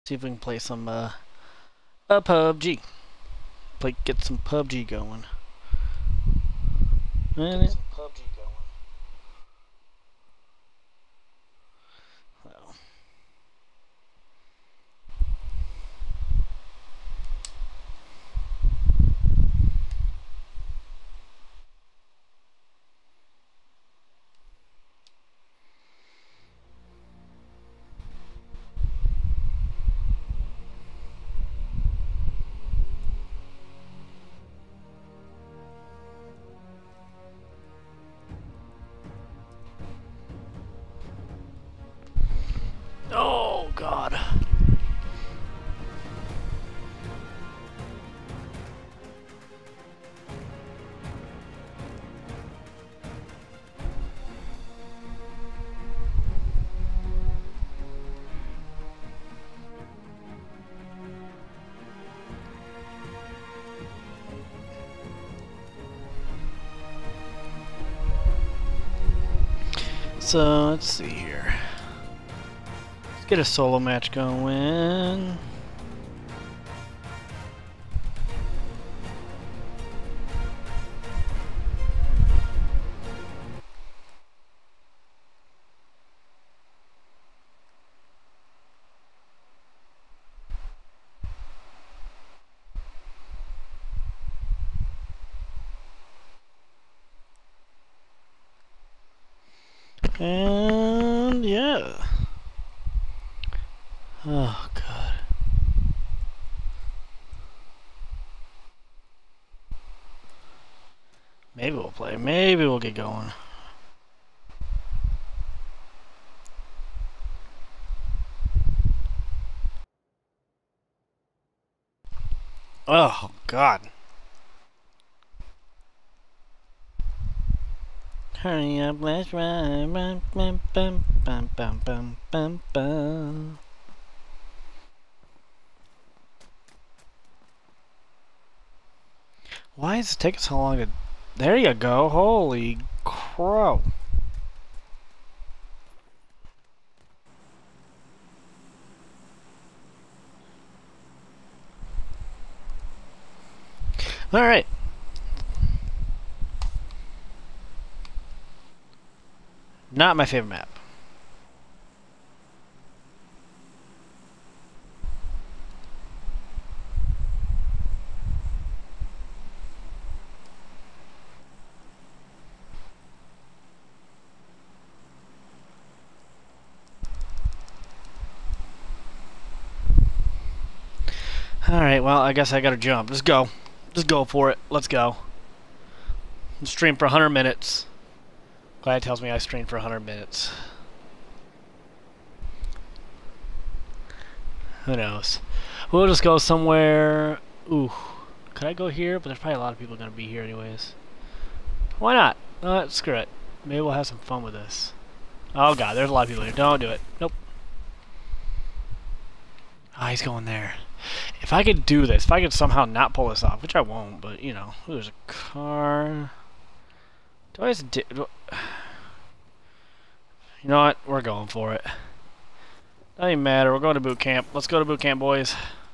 See if we can play some PUBG. Get some PUBG going. Well, oh God. So let's see here. Let's get a solo match going. And yeah. Oh God. Maybe we'll play. Maybe we'll get going. Oh God. Hurry up, let's ride. Bum, bum, bum, bum, bum, bum, bum, bum. Why does it take so long to... There you go. Holy crow. Alright. Not my favorite map. Alright, well, I guess I gotta jump. Just go. Just go for it. Let's go. Stream for 100 minutes. Glad tells me I streamed for 100 minutes. Who knows? We'll just go somewhere... Ooh. Could I go here? But there's probably a lot of people gonna be here anyways. Why not? Screw it. Maybe we'll have some fun with this. Oh God, there's a lot of people here. Don't do it. Nope. Ah, he's going there. If I could do this, if I could somehow not pull this off, which I won't, but you know, ooh, there's a car. Do I just you know what? We're going for it. Doesn't even matter. We're going to boot camp. Let's go to boot camp, boys.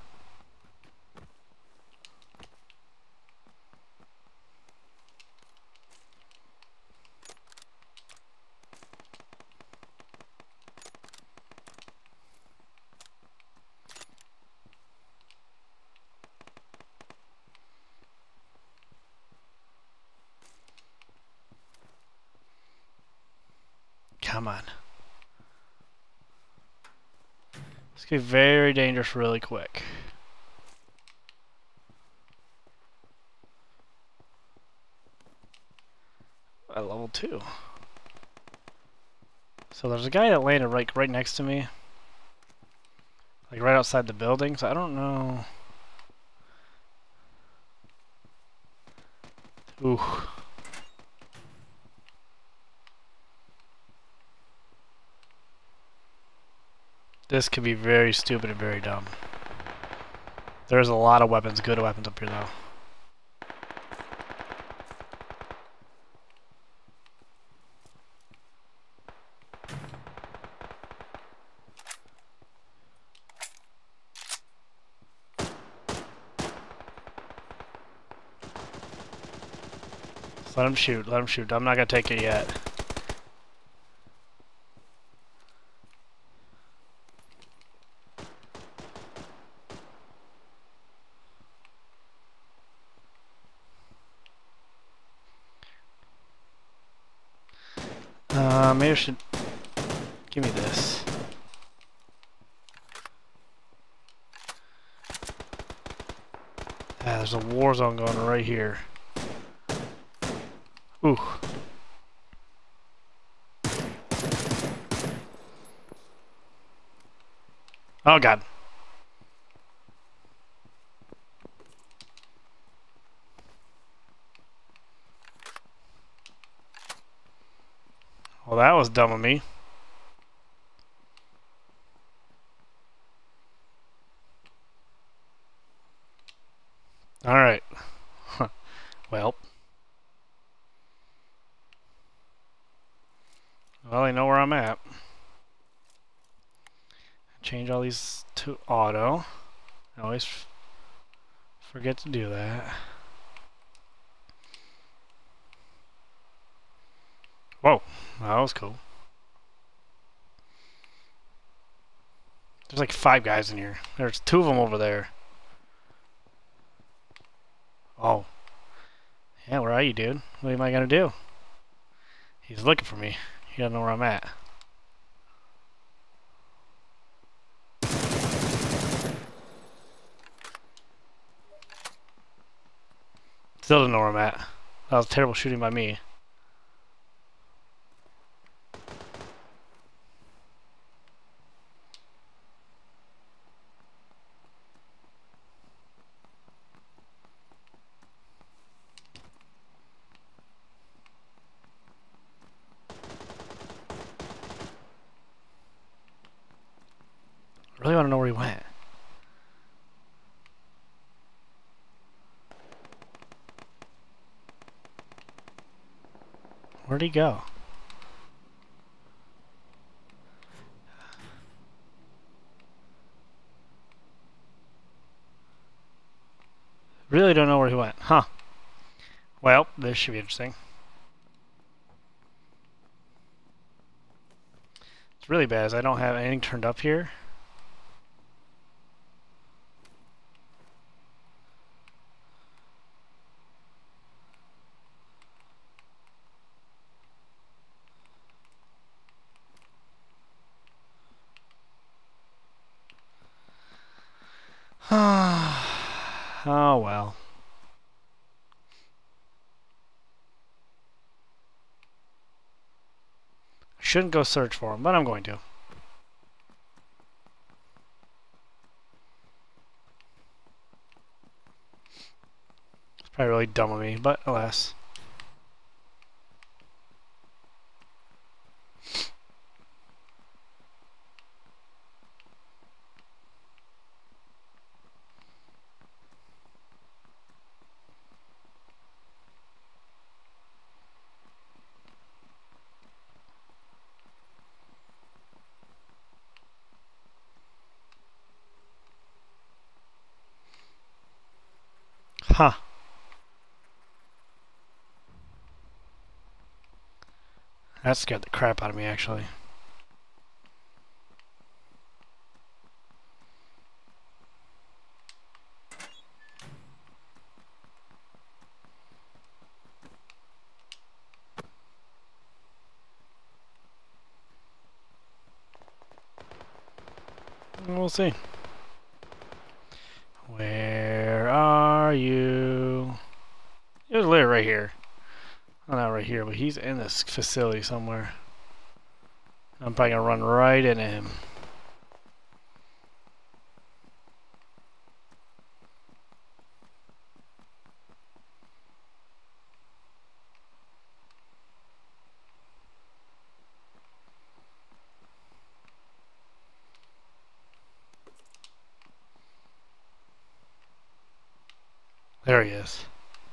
Come on. This could be very dangerous really quick. At level 2. So there's a guy that landed right next to me. Like right outside the building, so I don't know. Ooh. This could be very stupid and very dumb. There's a lot of weapons, good weapons up here though. Let him shoot. Let him shoot. I'm not gonna take it yet. Maybe I should give me this. Ah, there's a war zone going right here. Ooh. Oh god. Well, that was dumb of me. Alright. Well, they know where I'm at. Change all these to auto. I always forget to do that. Whoa, that was cool. There's like 5 guys in here. There's 2 of them over there. Oh. Yeah, where are you, dude? What am I gonna do? He's looking for me. He doesn't know where I'm at. Still don't know where I'm at. That was terrible shooting by me. I really want to know where he went. Where'd he go? Really don't know where he went. Huh. Well, this should be interesting. It's really bad as I don't have anything turned up here. Oh well. Shouldn't go search for him, but I'm going to. It's probably really dumb of me, but alas. Huh. That scared the crap out of me, actually. We'll see. Where are you? He was literally right here. Well, not right here, but he's in this facility somewhere. I'm probably gonna run right into him. There he is.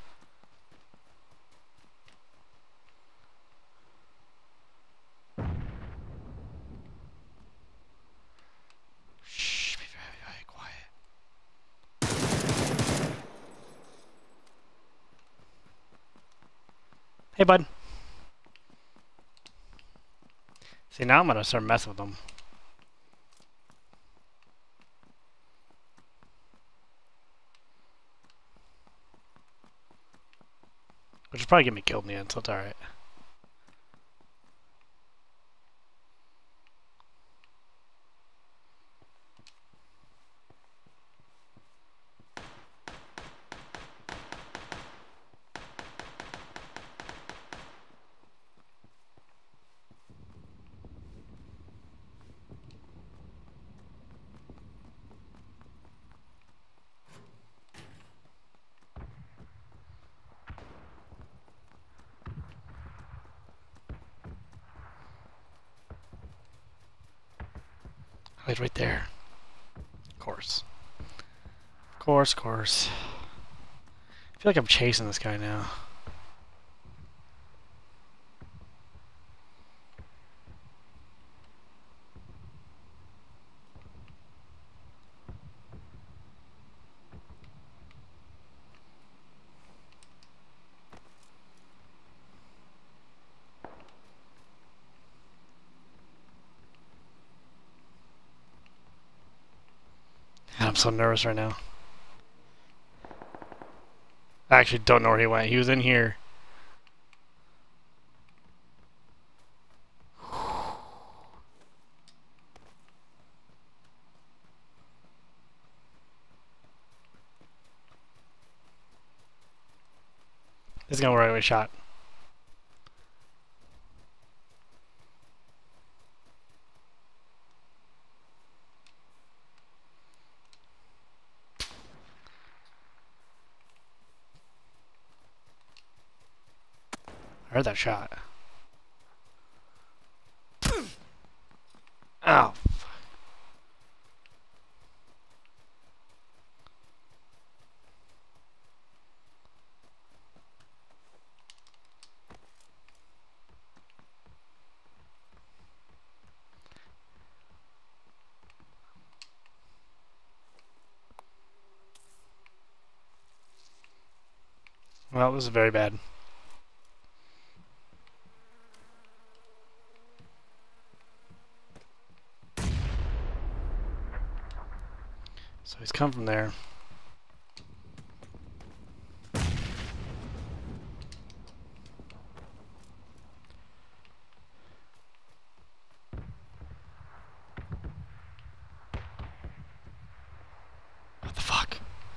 Shh, be very, very quiet. Hey, bud. See, now I'm gonna start messing with them. Which will probably get me killed in the end, so it's alright. He's right there. Of course. Of course. I feel like I'm chasing this guy now. I'm so nervous right now. I actually don't know where he went. He was in here. This is gonna work away shot. I heard that shot. Ow. Well, this is very bad. So he's come from there. What the fuck?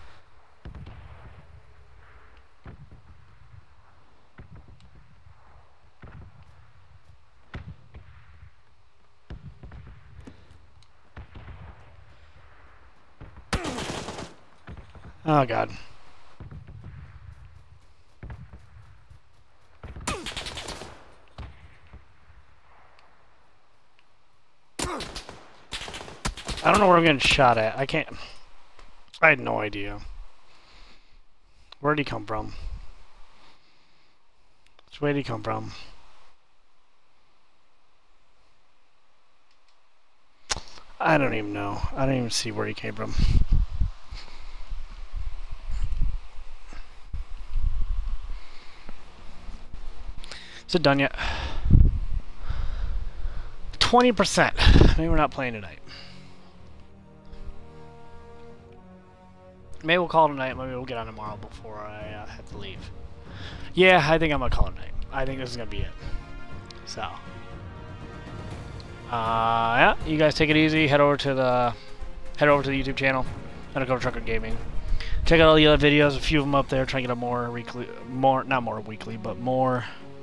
Oh god. I don't know where I'm getting shot at. I can't. I had no idea. Where did he come from? Which way did he come from? I don't even know. I don't even see where he came from. Is it done yet? 20%. Maybe we're not playing tonight. Maybe we'll call it tonight. Maybe we'll get on tomorrow before I have to leave. Yeah, I think I'm gonna call it tonight. I think this is gonna be it. So, yeah, you guys take it easy. Head over to the YouTube channel, Undercover Trucker Gaming. Check out all the other videos. A few of them up there. Try to get a more weekly, not more weekly, but more.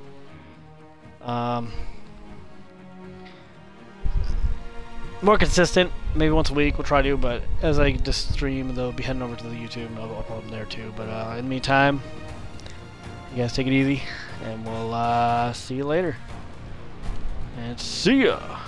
More consistent, maybe once a week we'll try to, but as I just stream, they'll be heading over to the YouTube and I'll upload them there too. But in the meantime, you guys take it easy, and we'll see you later. And see ya!